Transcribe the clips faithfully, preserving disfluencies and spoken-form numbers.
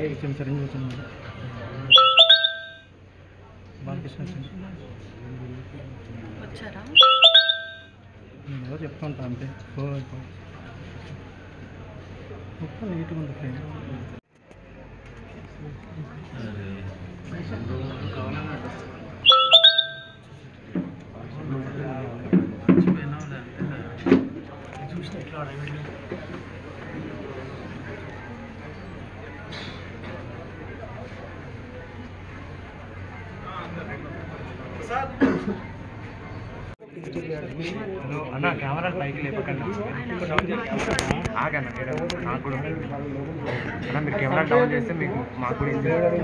చిన్న సరిగ్గా వచ్చింది బాలకృష్ణ వచ్చారా? నేను ఏదో చెప్తా ఉంటా అంతే. మొత్తం నీట్గా ఉంది ఫ్రెండ్. చూసిన ఎట్లా హలో అన్న, కెమెరా పైకి లేపకండి. ఆగన్న నాకు కూడా అన్న, మీరు కెమెరా డౌన్ చేస్తే మీకు మాకు కూడా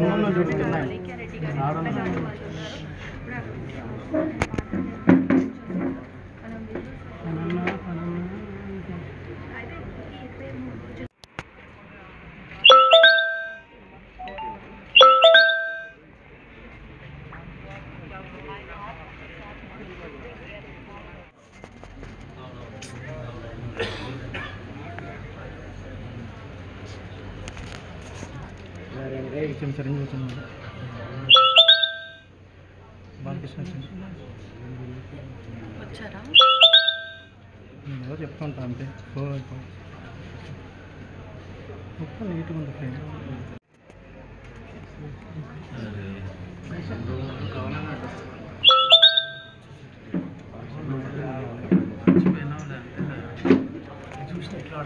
చిన్న సరిగ్గా వచ్చింది బాలకృష్ణ వచ్చారా? నేను ఏదో చెప్తా ఉంటా అంతే. మొత్తం నీట్గా ఉంది ఫ్రెండ్. చూసిన ఎట్లా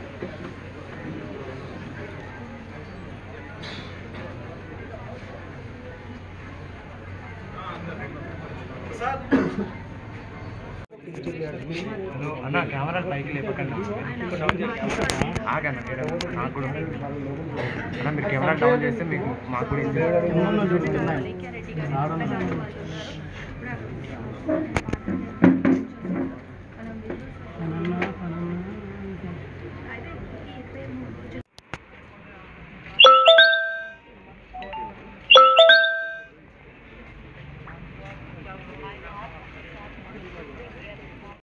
హలో అన్న, కెమెరా పైకి లేపకండి. ఆగన్న నాకు కూడా అన్న, మీరు కెమెరా డౌన్ చేస్తే మీకు మాకు కూడా